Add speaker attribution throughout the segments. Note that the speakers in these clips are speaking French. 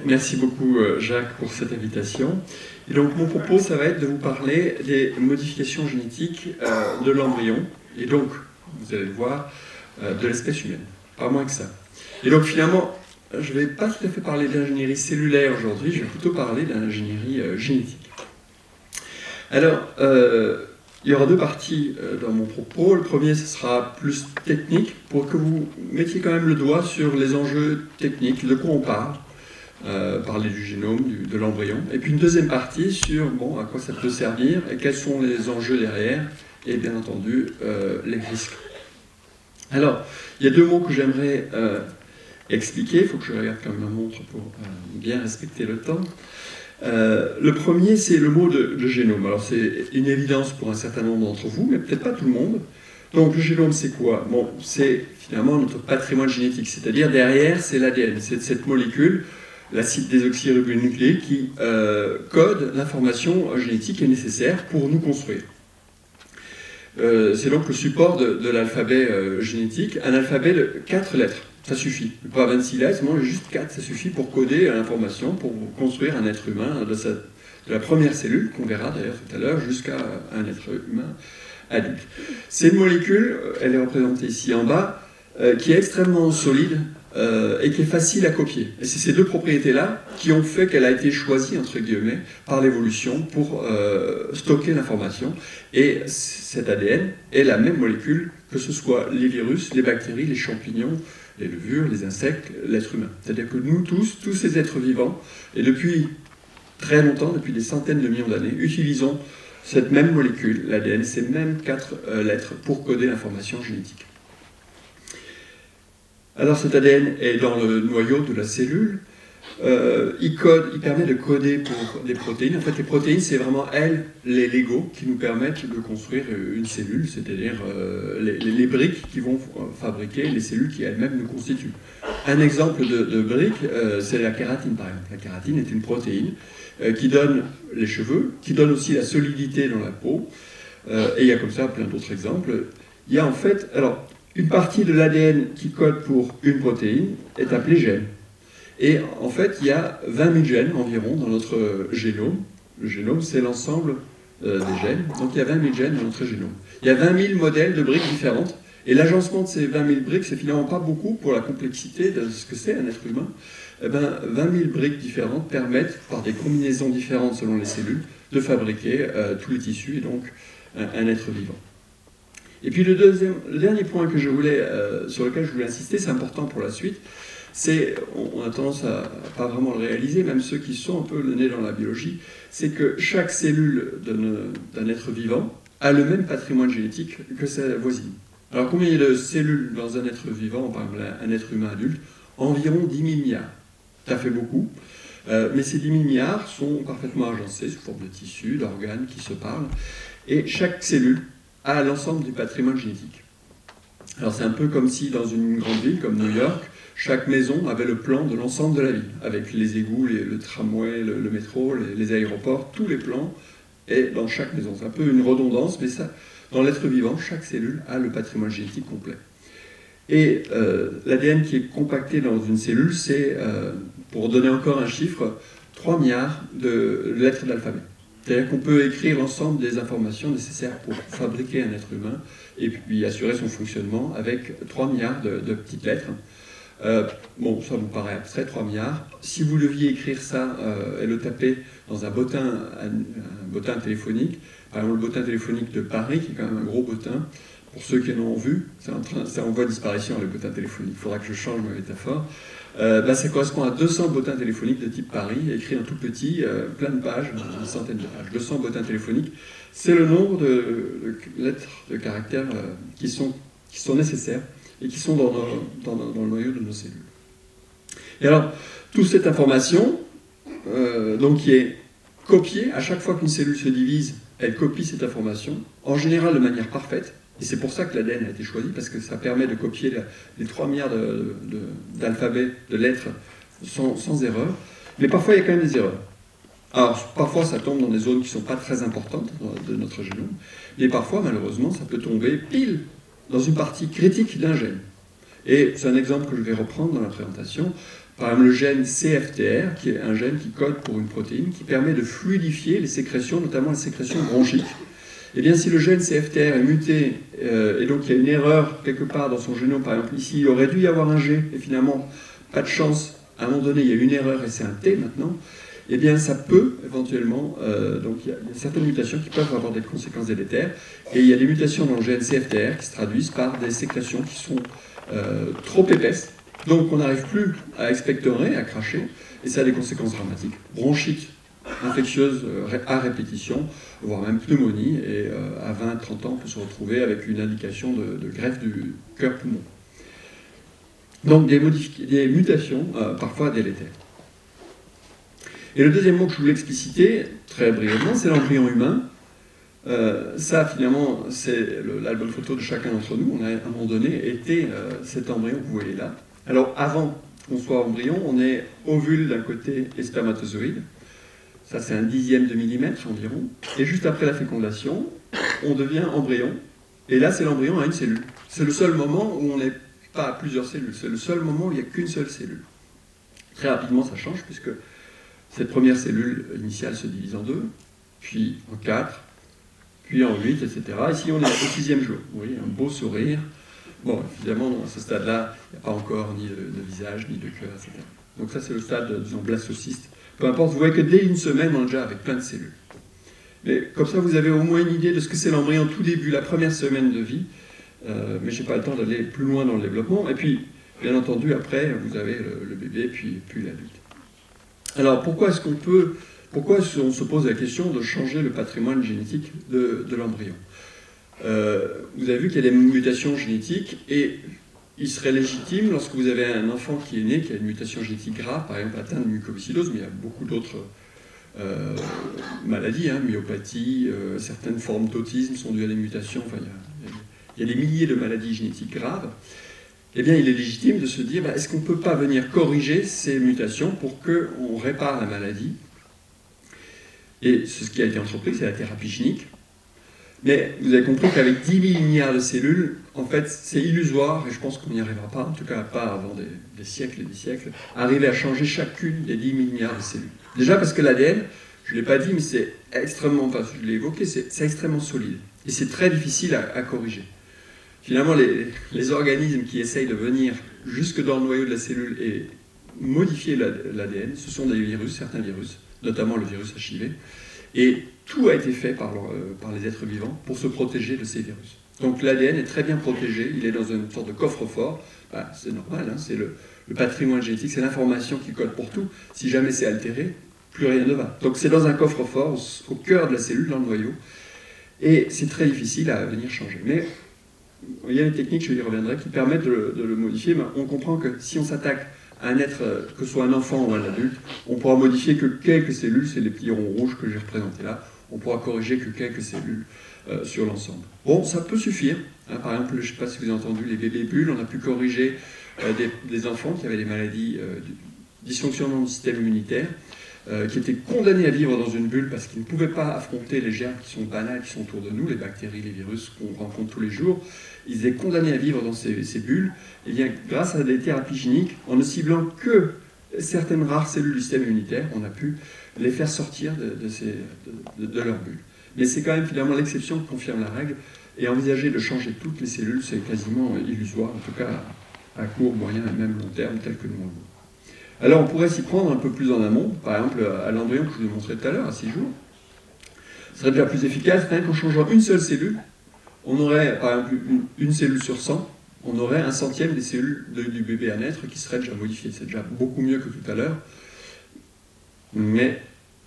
Speaker 1: merci beaucoup Jacques pour cette invitation. Et donc mon propos, ça va être de vous parler des modifications génétiques de l'embryon, et donc, vous allez le voir, de l'espèce humaine, pas moins que ça. Et donc finalement, je ne vais pas tout à fait parler d'ingénierie cellulaire aujourd'hui, je vais plutôt parler d'ingénierie génétique. Alors, il y aura deux parties dans mon propos. Le premier, ce sera plus technique, pour que vous mettiez quand même le doigt sur les enjeux techniques, de quoi on parle, parler du génome, de l'embryon. Et puis une deuxième partie sur à quoi ça peut servir et quels sont les enjeux derrière, et bien entendu les risques. Alors, il y a deux mots que j'aimerais expliquer. Il faut que je regarde quand même ma montre pour bien respecter le temps. Le premier, c'est le mot de génome. Alors, c'est une évidence pour un certain nombre d'entre vous, mais peut-être pas tout le monde. Donc, le génome, c'est quoi? Bon, c'est finalement notre patrimoine génétique, c'est-à-dire derrière, c'est l'ADN, c'est cette molécule, l'acide désoxyribonucléique, qui code l'information génétique qui est nécessaire pour nous construire. C'est donc le support de l'alphabet génétique, un alphabet de 4 lettres. Ça suffit. Pas 26 lettres, moi juste 4, ça suffit pour coder l'information, pour construire un être humain de la première cellule, qu'on verra d'ailleurs tout à l'heure, jusqu'à un être humain adulte. C'est une molécule, elle est représentée ici en bas, qui est extrêmement solide et qui est facile à copier. Et c'est ces deux propriétés-là qui ont fait qu'elle a été choisie, entre guillemets, par l'évolution pour stocker l'information. Et cet ADN est la même molécule que ce soit les virus, les bactéries, les champignons, les levures, les insectes, l'être humain. C'est-à-dire que nous tous ces êtres vivants, et depuis très longtemps, depuis des centaines de millions d'années, utilisons cette même molécule, l'ADN, ces mêmes 4 lettres pour coder l'information génétique. Alors cet ADN est dans le noyau de la cellule. Il permet de coder pour des protéines. En fait, les protéines, c'est vraiment, les Legos qui nous permettent de construire une cellule, c'est-à-dire les briques qui vont fabriquer les cellules qui elles-mêmes nous constituent. Un exemple de brique, c'est la kératine, par exemple. La kératine est une protéine qui donne les cheveux, qui donne aussi la solidité dans la peau. Et il y a comme ça plein d'autres exemples. Il y a en fait, alors, une partie de l'ADN qui code pour une protéine est appelée gène. Et en fait, il y a 20 000 gènes environ dans notre génome. Le génome, c'est l'ensemble des gènes. Donc il y a 20 000 gènes dans notre génome. Il y a 20 000 modèles de briques différentes. Et l'agencement de ces 20 000 briques, c'est finalement pas beaucoup pour la complexité de ce que c'est un être humain. Eh bien, 20 000 briques différentes permettent, par des combinaisons différentes selon les cellules, de fabriquer tous les tissus et donc un être vivant. Et puis le dernier point que sur lequel je voulais insister, c'est important pour la suite, c'est, on a tendance à pas vraiment le réaliser, même ceux qui sont un peu le nez dans la biologie, c'est que chaque cellule d'un être vivant a le même patrimoine génétique que sa voisine. Alors combien il y a de cellules dans un être vivant, par exemple un être humain adulte? Environ 10 000 milliards. Ça fait beaucoup. Mais ces 10 000 milliards sont parfaitement agencés sous forme de tissus, d'organes qui se parlent. Et chaque cellule a l'ensemble du patrimoine génétique. Alors c'est un peu comme si dans une grande ville comme New York, chaque maison avait le plan de l'ensemble de la ville, avec les égouts, le tramway, le métro, les aéroports, tous les plans, et dans chaque maison. C'est un peu une redondance, mais ça, dans l'être vivant, chaque cellule a le patrimoine génétique complet. Et l'ADN qui est compacté dans une cellule, c'est, pour donner encore un chiffre, 3 milliards de lettres d'alphabet. C'est-à-dire qu'on peut écrire l'ensemble des informations nécessaires pour fabriquer un être humain et puis assurer son fonctionnement avec 3 milliards de petites lettres. Bon, ça vous paraît abstrait, 3 milliards. Si vous deviez écrire ça et le taper dans un bottin téléphonique, par exemple le bottin téléphonique de Paris, qui est quand même un gros bottin, pour ceux qui en ont vu, c'est en voie de disparition le bottin téléphonique, il faudra que je change ma métaphore. Ça correspond à 200 bottins téléphoniques de type Paris, écrits en tout petit, plein de pages, une centaine de pages. 200 bottins téléphoniques, c'est le nombre de lettres, de caractères qui sont nécessaires et qui sont dans le noyau de nos cellules. Et alors, toute cette information, donc qui est copiée, à chaque fois qu'une cellule se divise, elle copie cette information, en général de manière parfaite, et c'est pour ça que l'ADN a été choisi, parce que ça permet de copier les 3 milliards d'alphabets, de lettres, sans erreur. Mais parfois, il y a quand même des erreurs. Alors, parfois, ça tombe dans des zones qui ne sont pas très importantes de notre génome, mais parfois, malheureusement, ça peut tomber pile dans une partie critique d'un gène. Et c'est un exemple que je vais reprendre dans la présentation. Par exemple, le gène CFTR, qui est un gène qui code pour une protéine, qui permet de fluidifier les sécrétions, notamment les sécrétions bronchiques. Eh bien, si le gène CFTR est muté, et donc il y a une erreur quelque part dans son génome, par exemple ici, il aurait dû y avoir un G, et finalement, pas de chance, à un moment donné, il y a une erreur et c'est un T maintenant, eh bien, ça peut éventuellement, donc il y a certaines mutations qui peuvent avoir des conséquences délétères, et il y a des mutations dans le gène CFTR qui se traduisent par des sécrétions qui sont trop épaisses, donc on n'arrive plus à expectorer, à cracher, et ça a des conséquences dramatiques, bronchites, infectieuses à répétition, voire même pneumonie, et à 20-30 ans, on peut se retrouver avec une indication de greffe du cœur-poumon. Donc des mutations parfois délétères. Et le deuxième mot que je voulais expliciter, très brièvement, c'est l'embryon humain. Ça, finalement, c'est l'album photo de chacun d'entre nous. On a, à un moment donné, été cet embryon que vous voyez là. Alors, avant qu'on soit embryon, on est ovule d'un côté et spermatozoïde. Ça, c'est un dixième de millimètre environ. Et juste après la fécondation, on devient embryon. Et là, c'est l'embryon à une cellule. C'est le seul moment où on n'est pas à plusieurs cellules. C'est le seul moment où il n'y a qu'une seule cellule. Très rapidement, ça change, puisque cette première cellule initiale se divise en 2, puis en 4, puis en 8, etc. Ici, on est au 6e jour. Vous voyez, un beau sourire. Bon, évidemment, à ce stade-là, il n'y a pas encore ni de visage, ni de cœur, etc. Donc ça, c'est le stade, disons, blastocyste. Peu importe, vous voyez que dès une semaine, on est déjà avec plein de cellules. Mais comme ça, vous avez au moins une idée de ce que c'est l'embryon tout début, la première semaine de vie. Mais je n'ai pas le temps d'aller plus loin dans le développement. Et puis, bien entendu, après, vous avez le bébé, puis l'adulte. Alors, pourquoi on se pose la question de changer le patrimoine génétique de l'embryon? Vous avez vu qu'il y a des mutations génétiques, et il serait légitime, lorsque vous avez un enfant qui est né, qui a une mutation génétique grave, par exemple atteint de mucoviscidose, mais il y a beaucoup d'autres maladies, myopathie, certaines formes d'autisme sont dues à des mutations, enfin, il y a des milliers de maladies génétiques graves. Eh bien, il est légitime de se dire, est-ce qu'on ne peut pas venir corriger ces mutations pour qu'on répare la maladie? Et c'est ce qui a été entrepris, c'est la thérapie génique. Mais vous avez compris qu'avec 10 000 milliards de cellules, en fait, c'est illusoire, et je pense qu'on n'y arrivera pas, en tout cas pas avant des siècles et des siècles, arriver à changer chacune des 10 000 milliards de cellules. Déjà parce que l'ADN, je ne l'ai pas dit, mais c'est extrêmement, enfin, je l'ai évoqué, c'est extrêmement solide. Et c'est très difficile à corriger. Finalement, les organismes qui essayent de venir jusque dans le noyau de la cellule et modifier l'ADN, ce sont des virus, certains virus, notamment le virus HIV, et tout a été fait par les êtres vivants pour se protéger de ces virus. Donc l'ADN est très bien protégé, il est dans une sorte de coffre-fort, c'est normal, c'est le patrimoine génétique, c'est l'information qui code pour tout. Si jamais c'est altéré, plus rien ne va. Donc c'est dans un coffre-fort, au cœur de la cellule, dans le noyau, et c'est très difficile à venir changer. Mais il y a des techniques, je y reviendrai, qui permettent de le modifier, mais on comprend que si on s'attaque à un être, que ce soit un enfant ou un adulte, on pourra modifier que quelques cellules, c'est les petits ronds rouges que j'ai représentés là, on pourra corriger que quelques cellules sur l'ensemble. Bon, ça peut suffire. Par exemple, je ne sais pas si vous avez entendu les bébés bulles, on a pu corriger des enfants qui avaient des maladies, dysfonctionnement du système immunitaire, qui étaient condamnés à vivre dans une bulle parce qu'ils ne pouvaient pas affronter les germes qui sont banals, qui sont autour de nous, les bactéries, les virus qu'on rencontre tous les jours. Ils étaient condamnés à vivre dans ces bulles. Et bien, grâce à des thérapies géniques, en ne ciblant que certaines rares cellules du système immunitaire, on a pu les faire sortir de leur bulle. Mais c'est quand même finalement l'exception qui confirme la règle. Et envisager de changer toutes les cellules, c'est quasiment illusoire, en tout cas à court, moyen et même long terme, tel que nous le voulons. Alors on pourrait s'y prendre un peu plus en amont, par exemple à l'embryon que je vous ai montré tout à l'heure, à 6 jours. Ce serait déjà plus efficace, rien qu'en changeant une seule cellule, on aurait par exemple une cellule sur 100, on aurait 1/100 des cellules du bébé à naître qui seraient déjà modifiées. C'est déjà beaucoup mieux que tout à l'heure. Mais...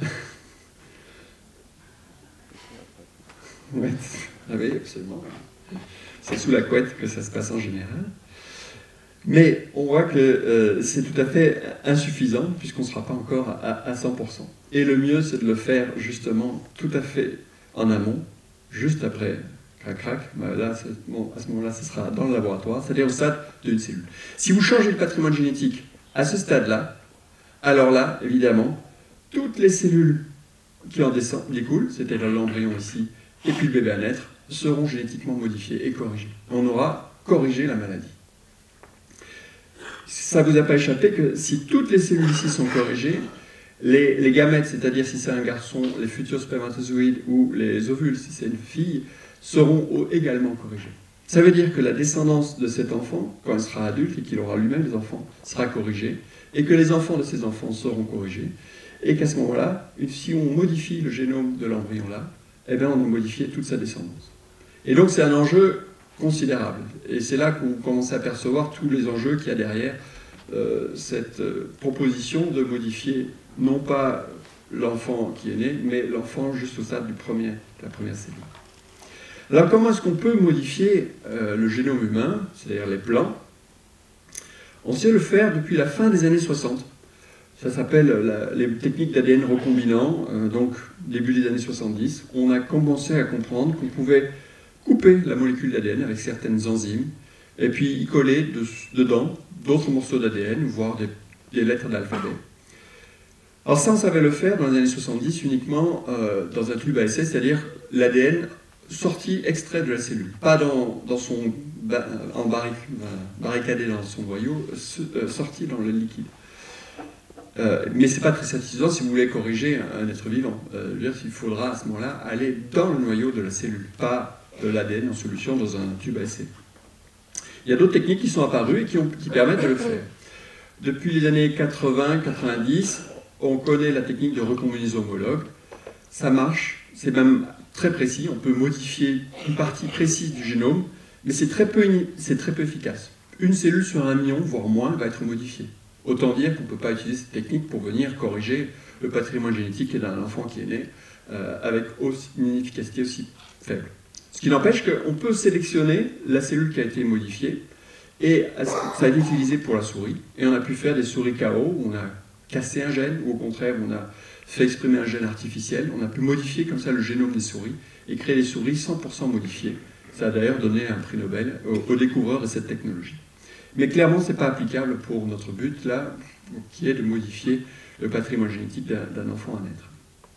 Speaker 1: ouais, ah oui, absolument. C'est sous la couette que ça se passe en général. Mais on voit que c'est tout à fait insuffisant, puisqu'on ne sera pas encore à 100%. Et le mieux, c'est de le faire justement tout à fait en amont, juste après crac-crac. Là, bon, à ce moment-là, ce sera dans le laboratoire, c'est-à-dire au stade d'une cellule. Si vous changez le patrimoine génétique à ce stade-là, alors là, évidemment, toutes les cellules qui en découlent, c'est-à-dire l'embryon ici, et puis le bébé à naître, seront génétiquement modifiées et corrigées. On aura corrigé la maladie. Ça ne vous a pas échappé que si toutes les cellules ici sont corrigées, les gamètes, c'est-à-dire si c'est un garçon, les futurs spermatozoïdes ou les ovules, si c'est une fille, seront également corrigés. Ça veut dire que la descendance de cet enfant, quand il sera adulte et qu'il aura lui-même des enfants, sera corrigée, et que les enfants de ces enfants seront corrigés, et qu'à ce moment-là, si on modifie le génome de l'embryon-là, eh bien on a modifié toute sa descendance. Et donc c'est un enjeu considérable. Et c'est là qu'on commence à percevoir tous les enjeux qu'il y a derrière cette proposition de modifier non pas l'enfant qui est né, mais l'enfant juste au stade de la première cellule. Alors comment est-ce qu'on peut modifier le génome humain, c'est-à-dire les plants? On sait le faire depuis la fin des années 60. Ça s'appelle les techniques d'ADN recombinant, donc début des années 70. On a commencé à comprendre qu'on pouvait couper la molécule d'ADN avec certaines enzymes, et puis y coller dedans d'autres morceaux d'ADN, voire des lettres d'alphabet. Alors ça, on savait le faire dans les années 70 uniquement dans un tube à essai, c'est-à-dire l'ADN sorti extrait de la cellule, pas barricadé dans son noyau, sorti dans le liquide. Mais ce n'est pas très satisfaisant si vous voulez corriger un être vivant. Il faudra à ce moment-là aller dans le noyau de la cellule, pas de l'ADN en solution dans un tube à essai. Il y a d'autres techniques qui sont apparues et qui permettent de le faire. Depuis les années 80-90, on connaît la technique de recombinaison homologue. Ça marche, c'est même très précis. On peut modifier une partie précise du génome, mais c'est très peu efficace. Une cellule sur 1 million, voire moins, va être modifiée. Autant dire qu'on ne peut pas utiliser cette technique pour venir corriger le patrimoine génétique d'un enfant qui est né avec une efficacité aussi faible. Ce qui n'empêche qu'on peut sélectionner la cellule qui a été modifiée, et ça a été utilisé pour la souris, et on a pu faire des souris KO, où on a cassé un gène, ou au contraire, on a fait exprimer un gène artificiel. On a pu modifier comme ça le génome des souris, et créer des souris 100% modifiées. Ça a d'ailleurs donné un prix Nobel aux découvreurs de cette technologie. Mais clairement, ce n'est pas applicable pour notre but, là, qui est de modifier le patrimoine génétique d'un enfant à naître.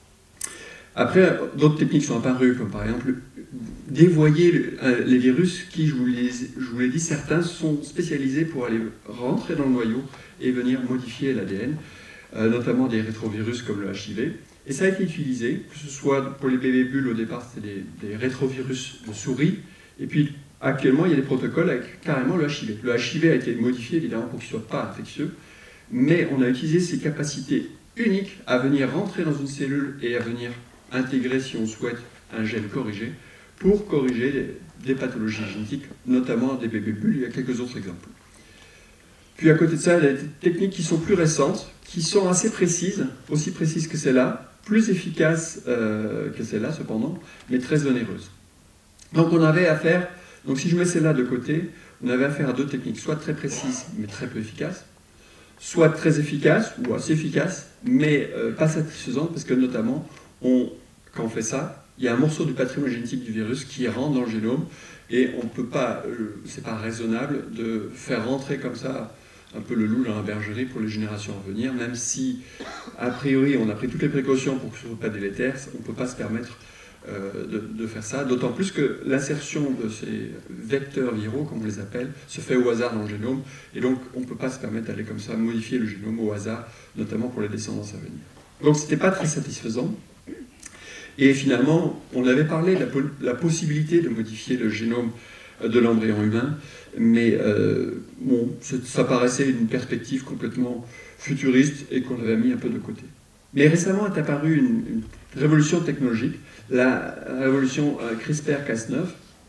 Speaker 1: Après, d'autres techniques sont apparues, comme par exemple dévoyer les virus qui, je vous l'ai dit, certains sont spécialisés pour aller rentrer dans le noyau et venir modifier l'ADN, notamment des rétrovirus comme le HIV. Et ça a été utilisé, que ce soit pour les bébés bulles, au départ c'était des rétrovirus de souris, et puis actuellement il y a des protocoles avec carrément le HIV. Le HIV a été modifié évidemment pour qu'il ne soit pas infectieux, mais on a utilisé ses capacités uniques à venir rentrer dans une cellule et à venir intégrer, si on souhaite, un gène corrigé, pour corriger des pathologies génétiques, notamment des bébés bulles. Il y a quelques autres exemples. Puis à côté de ça, il y a des techniques qui sont plus récentes, qui sont assez précises, aussi précises que celle-là, plus efficaces que celle-là cependant, mais très onéreuses. Donc on avait affaire, donc si je mets celle-là de côté, on avait affaire à deux techniques, soit très précises, mais très peu efficaces, soit très efficaces, ou assez efficaces, mais pas satisfaisantes, parce que notamment, quand on fait ça, il y a un morceau du patrimoine génétique du virus qui rentre dans le génome, et on ne peut pas, c'est pas raisonnable de faire rentrer comme ça un peu le loup dans la bergerie pour les générations à venir, même si, a priori, on a pris toutes les précautions pour que ce ne soit pas délétère, on ne peut pas se permettre de faire ça, d'autant plus que l'insertion de ces vecteurs viraux, comme on les appelle, se fait au hasard dans le génome, et donc on ne peut pas se permettre d'aller comme ça modifier le génome au hasard, notamment pour les descendances à venir. Donc c'était pas très satisfaisant. Et finalement, on avait parlé de la possibilité de modifier le génome de l'embryon humain, mais bon, ça paraissait une perspective complètement futuriste et qu'on avait mis un peu de côté. Mais récemment est apparue une révolution technologique, la révolution CRISPR-Cas9.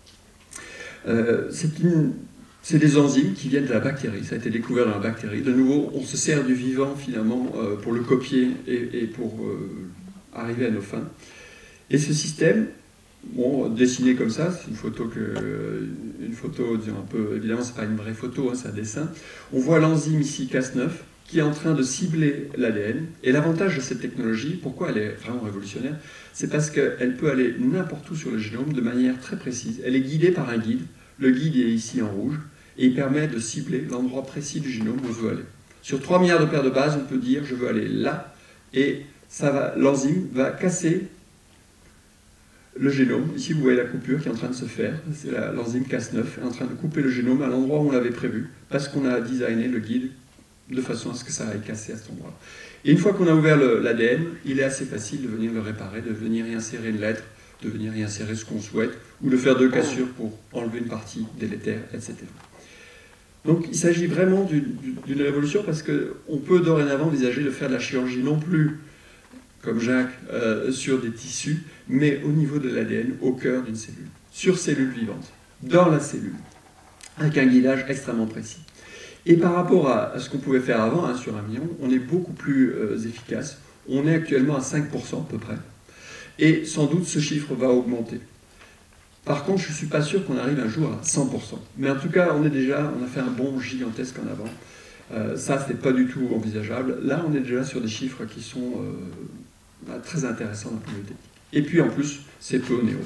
Speaker 1: C'est des enzymes qui viennent de la bactérie, ça a été découvert dans la bactérie. De nouveau, on se sert du vivant finalement pour le copier et pour arriver à nos fins. Et ce système, bon, dessiné comme ça, c'est une photo, disons un peu, évidemment c'est pas une vraie photo, hein, c'est un dessin. On voit l'enzyme ici, Cas9, qui est en train de cibler l'ADN. Et l'avantage de cette technologie, pourquoi elle est vraiment révolutionnaire, c'est parce qu'elle peut aller n'importe où sur le génome de manière très précise. Elle est guidée par un guide, le guide est ici en rouge, et il permet de cibler l'endroit précis du génome où on veut aller. Sur 3 milliards de paires de bases, on peut dire je veux aller là, et l'enzyme va casser le génome. Ici, vous voyez la coupure qui est en train de se faire. C'est l'enzyme Cas9 est en train de couper le génome à l'endroit où on l'avait prévu, parce qu'on a designé le guide de façon à ce que ça aille casser à cet endroit. Et une fois qu'on a ouvert l'ADN, il est assez facile de venir le réparer, de venir y insérer une lettre, de venir y insérer ce qu'on souhaite, ou de faire 2 cassures pour enlever une partie délétère, etc. Donc il s'agit vraiment d'une révolution parce qu'on peut dorénavant envisager de faire de la chirurgie non plus, comme Jacques, sur des tissus, mais au niveau de l'ADN, au cœur d'une cellule, sur cellule vivante, dans la cellule, avec un guidage extrêmement précis. Et par rapport à ce qu'on pouvait faire avant, hein, sur un million, on est beaucoup plus efficace. On est actuellement à 5% à peu près. Et sans doute, ce chiffre va augmenter. Par contre, je ne suis pas sûr qu'on arrive un jour à 100%. Mais en tout cas, on a fait un bond gigantesque en avant. Ça, ce n'est pas du tout envisageable. Là, on est déjà sur des chiffres qui sont très intéressants d'un point de vue technique. Et puis, en plus, c'est peu néo.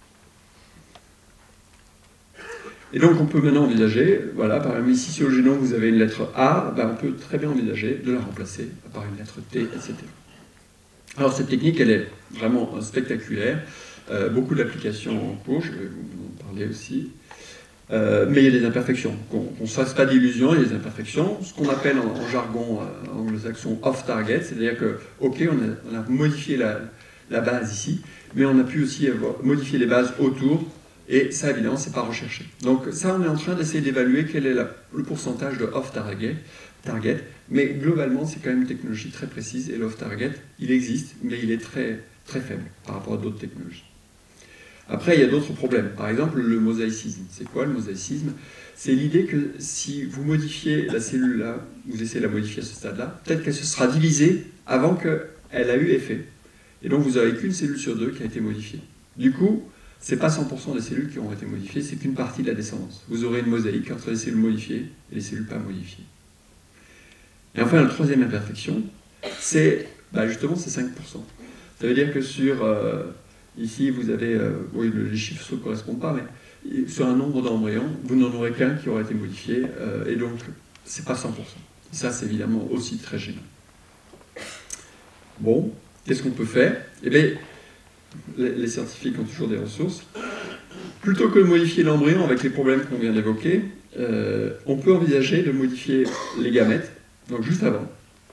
Speaker 1: Et donc on peut maintenant envisager, voilà, par exemple ici sur le génome vous avez une lettre A, ben, on peut très bien envisager de la remplacer par une lettre T, etc. Alors cette technique, elle est vraiment spectaculaire, beaucoup d'applications en cours, je vais vous en parler aussi, mais il y a des imperfections, qu'on ne se fasse pas d'illusions, il y a des imperfections, ce qu'on appelle en jargon anglo-saxon off-target, c'est-à-dire que, ok, on a modifié la base ici, mais on a pu aussi modifier les bases autour. Et ça, évidemment, c'est pas recherché. Donc ça, on est en train d'essayer d'évaluer quel est le pourcentage de off-target, mais globalement, c'est quand même une technologie très précise, et l'off-target, il existe, mais il est très, très faible par rapport à d'autres technologies. Après, il y a d'autres problèmes. Par exemple, le mosaïcisme. C'est quoi le mosaïcisme? C'est l'idée que si vous modifiez la cellule là, vous essayez de la modifier à ce stade-là, peut-être qu'elle se sera divisée avant qu'elle a eu effet. Et donc, vous n'avez qu'une cellule sur 2 qui a été modifiée. Du coup, ce n'est pas 100% des cellules qui ont été modifiées, c'est qu'une partie de la descendance. Vous aurez une mosaïque entre les cellules modifiées et les cellules pas modifiées. Et enfin, la troisième imperfection, c'est justement ces 5%. Ça veut dire que sur, ici, vous avez, oui, les chiffres ne correspondent pas, mais sur un nombre d'embryons, vous n'en aurez qu'un qui aura été modifié, et donc, ce n'est pas 100%. Et ça, c'est évidemment aussi très gênant. Bon, qu'est-ce qu'on peut faire? Eh bien, les scientifiques ont toujours des ressources. Plutôt que de modifier l'embryon avec les problèmes qu'on vient d'évoquer, on peut envisager de modifier les gamètes, donc juste avant,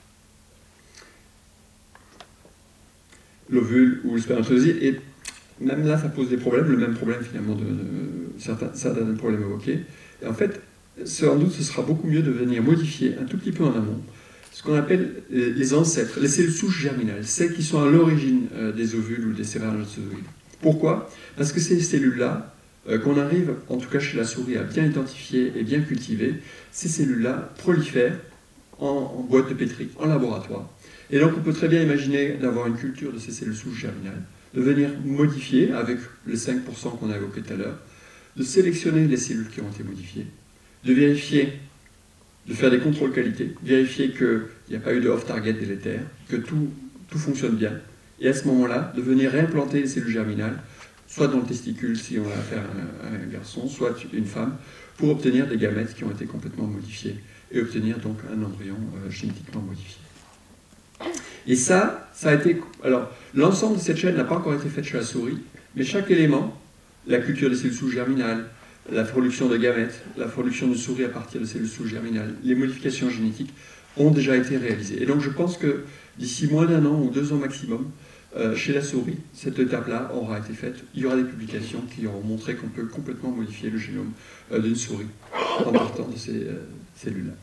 Speaker 1: l'ovule ou le spermatozoïde, et même là, ça pose des problèmes, le même problème finalement de certains problèmes évoqués. Et en fait, sans doute, ce sera beaucoup mieux de venir modifier un tout petit peu en amont ce qu'on appelle les ancêtres, les cellules souches germinales, celles qui sont à l'origine des ovules ou des spermatozoïdes. Pourquoi? Parce que ces cellules-là, qu'on arrive, en tout cas chez la souris, à bien identifier et bien cultiver, ces cellules-là prolifèrent en boîte de pétri, en laboratoire. Et donc on peut très bien imaginer d'avoir une culture de ces cellules souches germinales, de venir modifier, avec les 5% qu'on a évoqués tout à l'heure, de sélectionner les cellules qui ont été modifiées, de vérifier, de faire des contrôles qualité, vérifier qu'il n'y a pas eu de off-target délétère, que tout fonctionne bien, et à ce moment-là, de venir réimplanter les cellules germinales, soit dans le testicule si on a affaire à un garçon, soit une femme, pour obtenir des gamètes qui ont été complètement modifiés, et obtenir donc un embryon génétiquement modifié. Et ça a été... Alors, l'ensemble de cette chaîne n'a pas encore été faite chez la souris, mais chaque élément, la culture des cellules souches germinales, la production de gamètes, la production de souris à partir de cellules souches germinales, les modifications génétiques ont déjà été réalisées. Et donc je pense que d'ici moins d'1 an ou 2 ans maximum, chez la souris, cette étape-là aura été faite. Il y aura des publications qui auront montré qu'on peut complètement modifier le génome d'une souris en partant de ces cellules-là.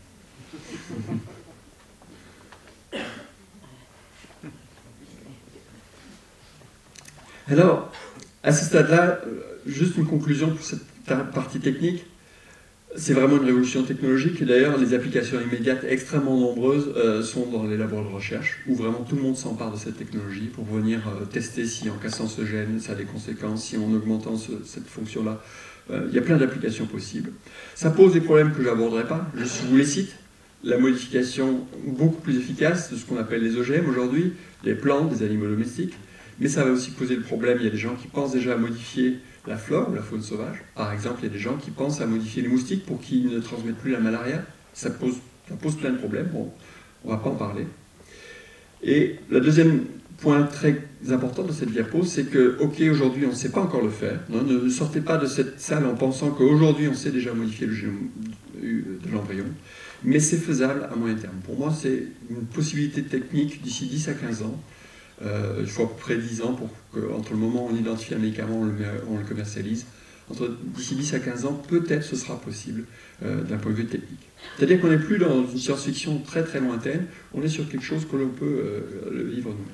Speaker 1: Alors, à ce stade-là, juste une conclusion pour cette partie technique. C'est vraiment une révolution technologique, et d'ailleurs les applications immédiates extrêmement nombreuses sont dans les labos de recherche, où vraiment tout le monde s'empare de cette technologie pour venir tester si en cassant ce gène, ça a des conséquences, si en augmentant cette fonction-là, il y a plein d'applications possibles. Ça pose des problèmes que je n'aborderai pas, je vous les cite. La modification beaucoup plus efficace de ce qu'on appelle les OGM aujourd'hui, des plantes, des animaux domestiques, mais ça va aussi poser le problème, il y a des gens qui pensent déjà à modifier la flore ou la faune sauvage. Par exemple, il y a des gens qui pensent à modifier les moustiques pour qu'ils ne transmettent plus la malaria. Ça pose plein de problèmes. Bon, on ne va pas en parler. Et la deuxième point très important de cette diapo, c'est que, ok, aujourd'hui on ne sait pas encore le faire. Non, ne sortez pas de cette salle en pensant qu'aujourd'hui on sait déjà modifier le génome de l'embryon, mais c'est faisable à moyen terme. Pour moi, c'est une possibilité technique d'ici 10 à 15 ans. Il faut à peu près 10 ans pour qu'entre le moment où on identifie un médicament, on le commercialise. D'ici 10 à 15 ans, peut-être ce sera possible d'un point de vue technique. C'est-à-dire qu'on n'est plus dans une science-fiction très très lointaine, on est sur quelque chose que l'on peut le vivre nous-mêmes.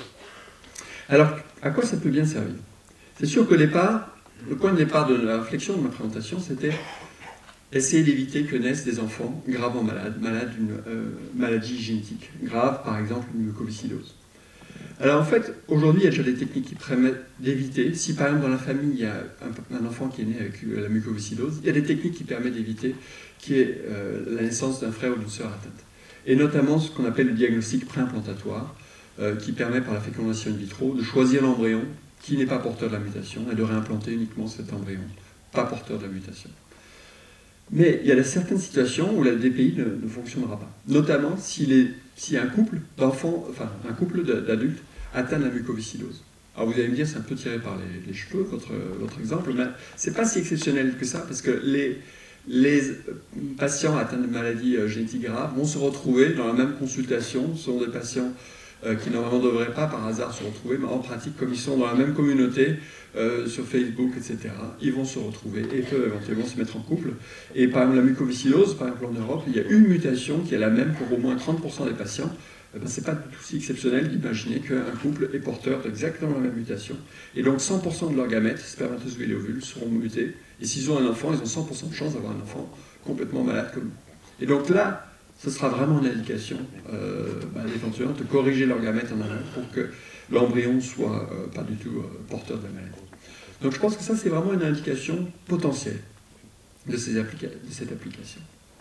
Speaker 1: Alors, à quoi ça peut bien servir? C'est sûr que le point de départ de la réflexion de ma présentation, c'était essayer d'éviter que naissent des enfants gravement malades d'une maladie génétique grave, par exemple une mucoviscidose. Alors en fait, aujourd'hui, il y a déjà des techniques qui permettent d'éviter, si par exemple dans la famille, il y a un enfant qui est né avec la mucoviscidose, il y a des techniques qui permettent d'éviter qu'il y ait la naissance d'un frère ou d'une sœur atteinte. Et notamment ce qu'on appelle le diagnostic préimplantatoire, qui permet par la fécondation in vitro de choisir l'embryon qui n'est pas porteur de la mutation et de réimplanter uniquement cet embryon, pas porteur de la mutation. Mais il y a certaines situations où la DPI ne fonctionnera pas, notamment s'il y a un couple d'enfants, enfin un couple d'adultes atteint de la mucoviscidose. Alors vous allez me dire, c'est un peu tiré par les cheveux, votre exemple, mais c'est pas si exceptionnel que ça, parce que les patients atteints de maladies génétiques graves vont se retrouver dans la même consultation. Ce sont des patients qui normalement ne devraient pas par hasard se retrouver, mais en pratique, comme ils sont dans la même communauté, sur Facebook, etc., ils vont se retrouver et peuvent éventuellement se mettre en couple. Et par exemple, la mucoviscidose, par exemple en Europe, il y a une mutation qui est la même pour au moins 30% des patients. Ce n'est pas du tout si exceptionnel d'imaginer qu'un couple est porteur d'exactement la même mutation. Et donc 100% de leurs gamètes, spermatozoïdes et ovules, seront mutés. Et s'ils ont un enfant, ils ont 100% de chance d'avoir un enfant complètement malade comme nous. Et donc là, ce sera vraiment une indication éventuellement de corriger leurs gamètes en amont pour que l'embryon soit pas du tout porteur de la maladie. Donc je pense que ça, c'est vraiment une indication potentielle de cette application.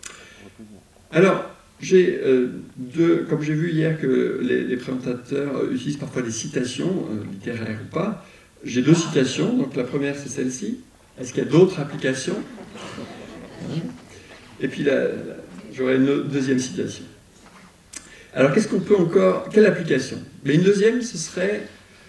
Speaker 1: Alors, comme j'ai vu hier que les présentateurs utilisent parfois des citations, littéraires ou pas, j'ai deux citations. Donc la première, c'est celle-ci. Est-ce qu'il y a d'autres applications? Et puis j'aurai une deuxième citation. Alors qu'est-ce qu'on peut encore... Quelle application? Mais une deuxième, ce serait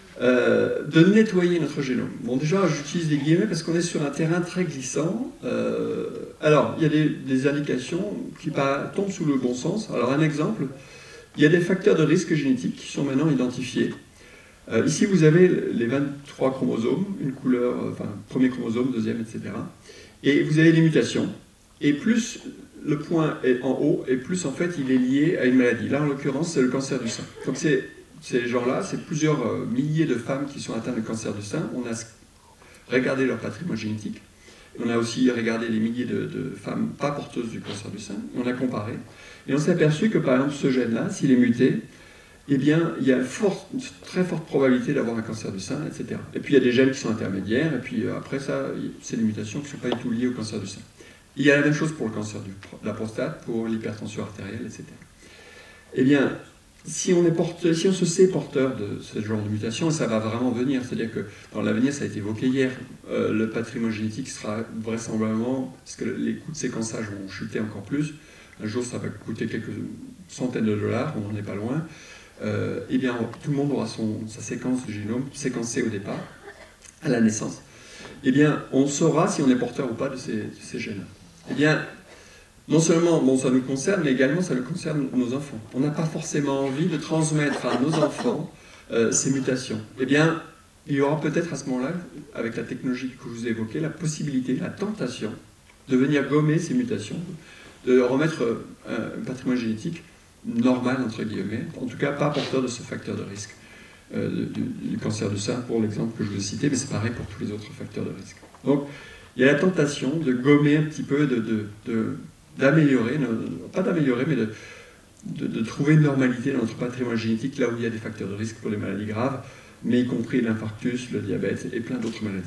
Speaker 1: de nettoyer notre génome. Bon, déjà, j'utilise des guillemets parce qu'on est sur un terrain très glissant. Alors, il y a des indications qui tombent sous le bon sens. Alors, un exemple, il y a des facteurs de risque génétique qui sont maintenant identifiés. Ici, vous avez les 23 chromosomes, une couleur, enfin, premier chromosome, deuxième, etc. Et vous avez les mutations. Et plus le point est en haut, et plus, en fait, il est lié à une maladie. Là, en l'occurrence, c'est le cancer du sein. Donc, ces gens-là, c'est plusieurs milliers de femmes qui sont atteintes de cancer du sein. On a regardé leur patrimoine génétique. On a aussi regardé les milliers de femmes pas porteuses du cancer du sein. On a comparé. Et on s'est aperçu que, par exemple, ce gène-là, s'il est muté, eh bien, il y a une très forte probabilité d'avoir un cancer du sein, etc. Et puis, il y a des gènes qui sont intermédiaires. Et puis, après ça, c'est des mutations qui ne sont pas du tout liées au cancer du sein. Il y a la même chose pour le cancer de la prostate, pour l'hypertension artérielle, etc. Eh bien, si on se sait porteur de ce genre de mutation, et ça va vraiment venir, c'est-à-dire que dans l'avenir, ça a été évoqué hier, le patrimoine génétique sera vraisemblablement, parce que les coûts de séquençage vont chuter encore plus, un jour ça va coûter quelques centaines de dollars, on n'en est pas loin, eh bien tout le monde aura sa séquence du génome séquencée au départ, à la naissance. Eh bien, on saura si on est porteur ou pas de ces gènes. Eh bien, non seulement ça nous concerne, mais également ça nous concerne nos enfants. On n'a pas forcément envie de transmettre à nos enfants ces mutations. Eh bien, il y aura peut-être à ce moment-là, avec la technologie que je vous ai évoquée, la possibilité, la tentation de venir gommer ces mutations, de remettre un patrimoine génétique normal, entre guillemets, en tout cas pas porteur de ce facteur de risque du cancer du sein, pour l'exemple que je vous ai cité, mais c'est pareil pour tous les autres facteurs de risque. Donc, il y a la tentation de gommer un petit peu, d'améliorer, pas d'améliorer, mais de trouver une normalité dans notre patrimoine génétique, là où il y a des facteurs de risque pour les maladies graves, mais y compris l'infarctus, le diabète et plein d'autres maladies.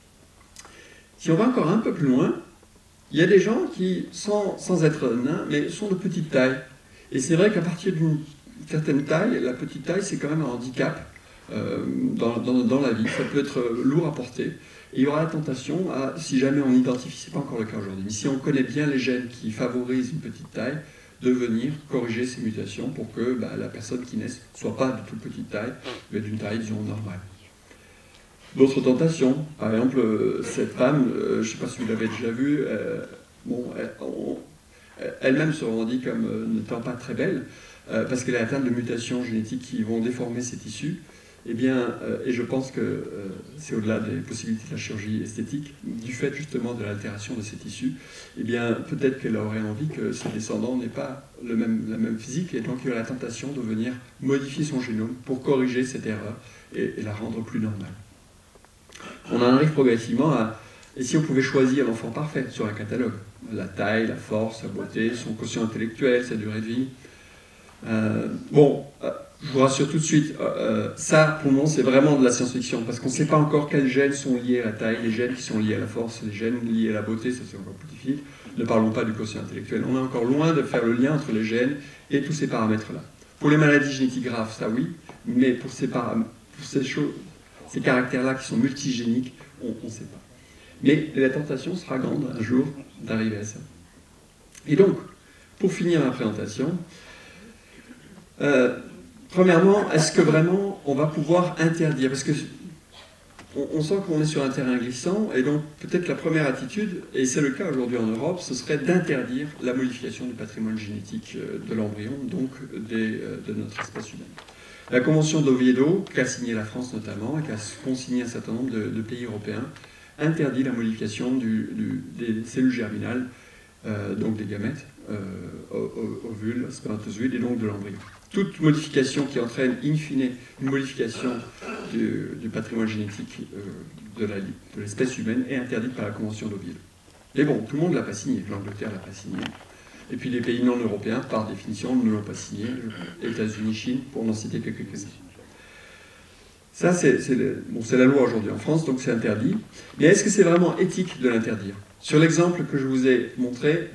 Speaker 1: Si on va encore un peu plus loin, il y a des gens qui, sans être nains, mais sont de petite taille. Et c'est vrai qu'à partir d'une certaine taille, la petite taille, c'est quand même un handicap dans la vie. Ça peut être lourd à porter. Et il y aura la tentation, si jamais on identifie, ce n'est pas encore le cas aujourd'hui, mais si on connaît bien les gènes qui favorisent une petite taille, de venir corriger ces mutations pour que la personne qui naît ne soit pas de toute petite taille, mais d'une taille, disons, normale. D'autres tentations, par exemple, cette femme, je ne sais pas si vous l'avez déjà vue, elle-même se revendique comme n'étant pas très belle, parce qu'elle est atteinte de mutations génétiques qui vont déformer ses tissus. Eh bien, et je pense que c'est au-delà des possibilités de la chirurgie esthétique, du fait justement de l'altération de ces tissus, eh bien, peut-être qu'elle aurait envie que ses descendants n'aient pas la même physique, et donc il y a la tentation de venir modifier son génome pour corriger cette erreur et la rendre plus normale. On en arrive progressivement à... Et si on pouvait choisir l'enfant parfait sur un catalogue, la taille, la force, la beauté, son quotient intellectuel, sa durée de vie. Je vous rassure tout de suite, ça, pour moi, c'est vraiment de la science-fiction, parce qu'on ne sait pas encore quels gènes sont liés à la taille, les gènes qui sont liés à la force, les gènes liés à la beauté, ça c'est encore plus difficile. Ne parlons pas du quotient intellectuel. On est encore loin de faire le lien entre les gènes et tous ces paramètres-là. Pour les maladies génétiques graves, ça oui, mais pour ces caractères-là qui sont multigéniques, on ne sait pas. Mais la tentation sera grande un jour d'arriver à ça. Et donc, pour finir ma présentation, premièrement, est-ce que vraiment on va pouvoir interdire? Parce que on sent qu'on est sur un terrain glissant, et donc peut-être la première attitude, et c'est le cas aujourd'hui en Europe, ce serait d'interdire la modification du patrimoine génétique de l'embryon, donc de notre espèce humaine. La Convention d'Oviedo, qu'a signée la France notamment, et qu'a consigné un certain nombre de pays européens, interdit la modification des cellules germinales, donc des gamètes, ovules, spermatozoïdes, et donc de l'embryon. Toute modification qui entraîne in fine une modification du patrimoine génétique de l'espèce humaine est interdite par la Convention d'Oviedo. Mais bon, tout le monde ne l'a pas signé, l'Angleterre ne l'a pas signé. Et puis les pays non européens, par définition, ne l'ont pas signé, États-Unis, Chine, pour n'en citer quelques-uns. Ça, c'est la loi aujourd'hui en France, donc c'est interdit. Mais est-ce que c'est vraiment éthique de l'interdire? Sur l'exemple que je vous ai montré,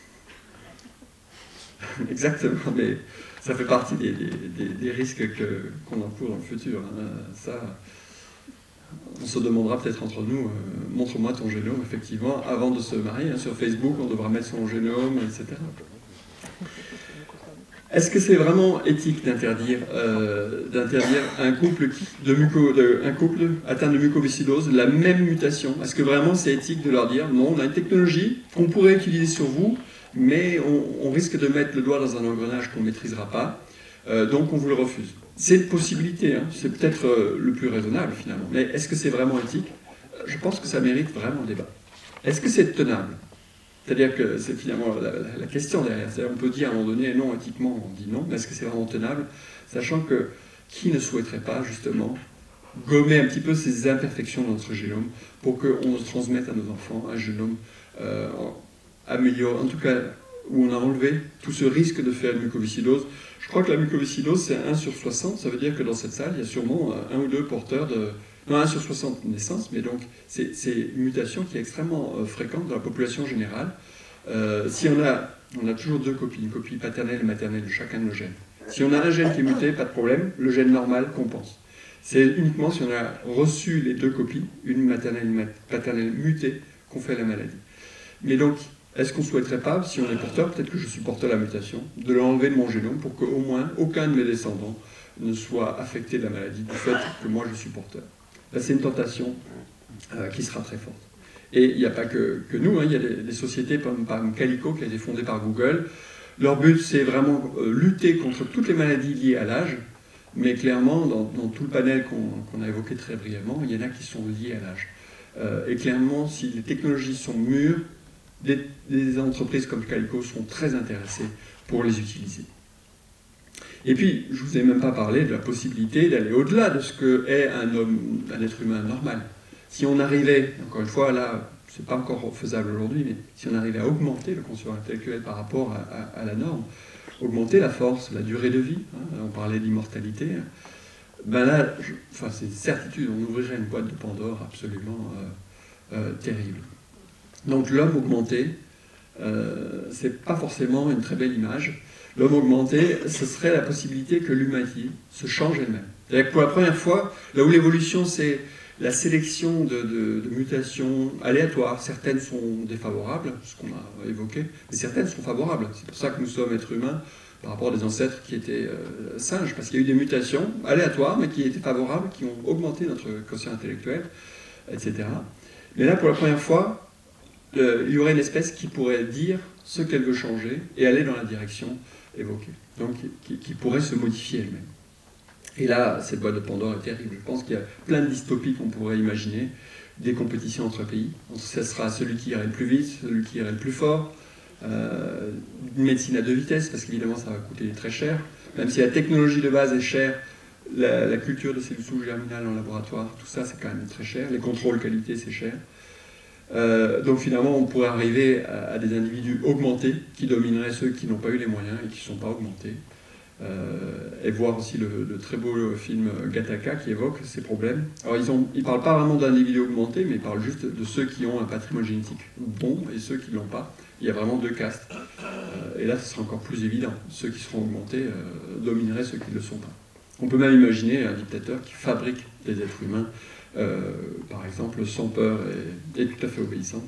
Speaker 1: exactement, mais ça fait partie des risques qu'on encourt dans le futur. Ça, on se demandera peut-être entre nous, montre-moi ton génome, effectivement, avant de se marier. Sur Facebook, on devra mettre son génome, etc. Est-ce que c'est vraiment éthique d'interdire un couple atteint de mucoviscidose la même mutation? Est-ce que vraiment c'est éthique de leur dire non, on a une technologie qu'on pourrait utiliser sur vous, mais on risque de mettre le doigt dans un engrenage qu'on ne maîtrisera pas, donc on vous le refuse? C'est une possibilité, hein, c'est peut-être le plus raisonnable finalement, mais est-ce que c'est vraiment éthique? Je pense que ça mérite vraiment un débat. Est-ce que c'est tenable? C'est-à-dire que c'est finalement la question derrière. On peut dire à un moment donné, non, éthiquement, on dit non, mais est-ce que c'est vraiment tenable? Sachant que qui ne souhaiterait pas, justement, gommer un petit peu ces imperfections dans notre génome pour qu'on transmette à nos enfants un génome amélioré, en tout cas, où on a enlevé tout ce risque de faire une mucoviscidose. Je crois que la mucoviscidose, c'est 1 sur 60, ça veut dire que dans cette salle, il y a sûrement 1 ou 2 porteurs de... Non, 1 sur 60 naissances, mais donc c'est une mutation qui est extrêmement fréquente dans la population générale. Si on a toujours 2 copies, une copie paternelle et maternelle de chacun de nos gènes. Si on a un gène qui est muté, pas de problème, le gène normal compense. C'est uniquement si on a reçu les 2 copies, une maternelle et une paternelle mutée, qu'on fait la maladie. Mais donc, est-ce qu'on ne souhaiterait pas, si on est porteur, peut-être que je suis porteur de la mutation, de l'enlever de mon génome pour qu'au moins aucun de mes descendants ne soit affecté de la maladie du fait que moi je suis porteur? Là, c'est une tentation qui sera très forte. Et il n'y a pas que nous, hein, il y a des sociétés comme Calico qui a été fondée par Google. Leur but, c'est vraiment lutter contre toutes les maladies liées à l'âge, mais clairement, dans tout le panel qu'on a évoqué très brièvement, il y en a qui sont liées à l'âge. Et clairement, si les technologies sont mûres, des entreprises comme Calico seront très intéressées pour les utiliser. Et puis, je ne vous ai même pas parlé de la possibilité d'aller au-delà de ce qu'est un être humain normal. Si on arrivait, encore une fois, là, ce n'est pas encore faisable aujourd'hui, mais si on arrivait à augmenter le quotient intellectuel par rapport à la norme, augmenter la force, la durée de vie, hein, on parlait d'immortalité, ben là, c'est une certitude, on ouvrirait une boîte de Pandore absolument terrible. Donc l'homme augmenté, ce n'est pas forcément une très belle image. L'homme augmenté, ce serait la possibilité que l'humanité se change elle-même. C'est-à-dire que pour la première fois, là où l'évolution s'est la sélection de mutations aléatoires. Certaines sont défavorables, ce qu'on a évoqué, mais certaines sont favorables. C'est pour ça que nous sommes êtres humains par rapport à des ancêtres qui étaient singes, parce qu'il y a eu des mutations aléatoires, mais qui étaient favorables, qui ont augmenté notre quotient intellectuel, etc. Mais là, pour la première fois, il y aurait une espèce qui pourrait dire ce qu'elle veut changer et aller dans la direction évoquée. Donc, qui pourrait se modifier elle-même. Et là, cette boîte de Pandore est terrible. Je pense qu'il y a plein de dystopies qu'on pourrait imaginer, des compétitions entre pays. Ce sera celui qui irait le plus vite, celui qui irait le plus fort, une médecine à deux vitesses, parce qu'évidemment ça va coûter très cher. Même si la technologie de base est chère, la culture de cellules souches germinales en laboratoire, tout ça c'est quand même très cher. Les contrôles qualité c'est cher. Donc finalement on pourrait arriver à des individus augmentés qui domineraient ceux qui n'ont pas eu les moyens et qui ne sont pas augmentés. Et voir aussi le très beau film Gattaca qui évoque ces problèmes. Alors ils ne parlent pas vraiment d'individus augmentés, mais ils parlent juste de ceux qui ont un patrimoine génétique bon et ceux qui ne l'ont pas. Il y a vraiment deux castes. Et là, ce sera encore plus évident. Ceux qui seront augmentés domineraient ceux qui ne le sont pas. On peut même imaginer un dictateur qui fabrique des êtres humains, par exemple, sans peur et tout à fait obéissant.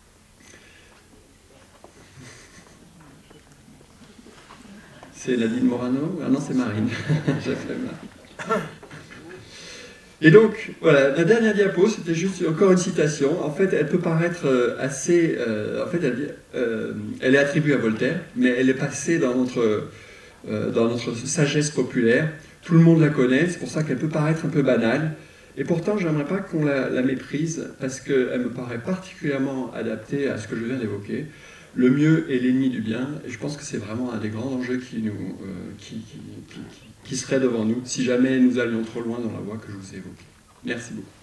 Speaker 1: C'est Nadine Morano? Ah non, c'est Marine. J'ai fait mal. Et donc, voilà, la dernière diapo, c'était juste encore une citation. En fait, elle peut paraître assez... en fait, elle est attribuée à Voltaire, mais elle est passée dans notre sagesse populaire. Tout le monde la connaît, c'est pour ça qu'elle peut paraître un peu banale. Et pourtant, j'aimerais pas qu'on la méprise, parce qu'elle me paraît particulièrement adaptée à ce que je viens d'évoquer. Le mieux est l'ennemi du bien, et je pense que c'est vraiment un des grands enjeux qui serait devant nous, si jamais nous allions trop loin dans la voie que je vous ai évoquée. Merci beaucoup.